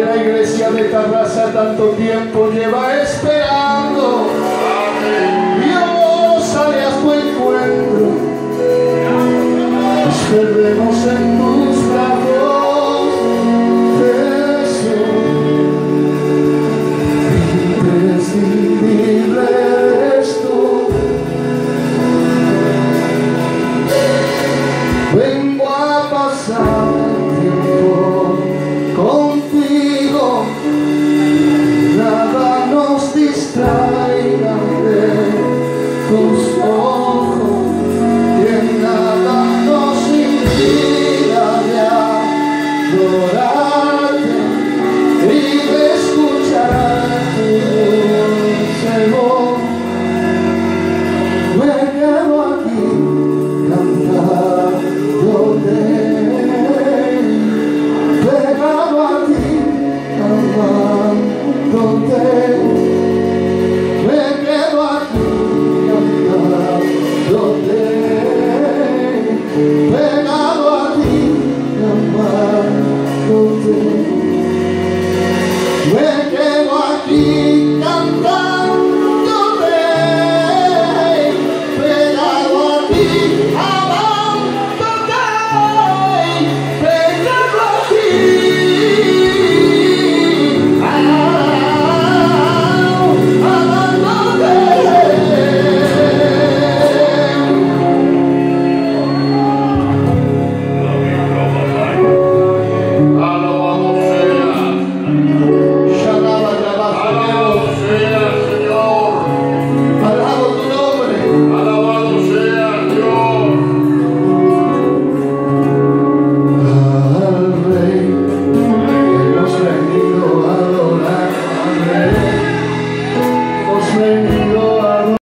la iglesia de Tarrasa tanto tiempo lleva esperando. Dios sale a tu encuentro, nos perdemos en tus brazos, Jesús. Imprescindible eres tú. Vengo a pasar tiempo contigo, nada nos distraiga de tus ojos, que nada nos impida de adorarte y de escuchar tu dulce voz. Me quedo aquí cantándote, pegado a ti, amándote. Me quedo aquí cantándote, pegado a ti, amándote. Me quedo aquí cantándote, pegado a ti, amándote, pegado a ti, amándote. Alabado sea, Señor. Alabo tu nombre. Alabado sea Dios. Al Rey hemos venido a adorar al Rey. Hemos venido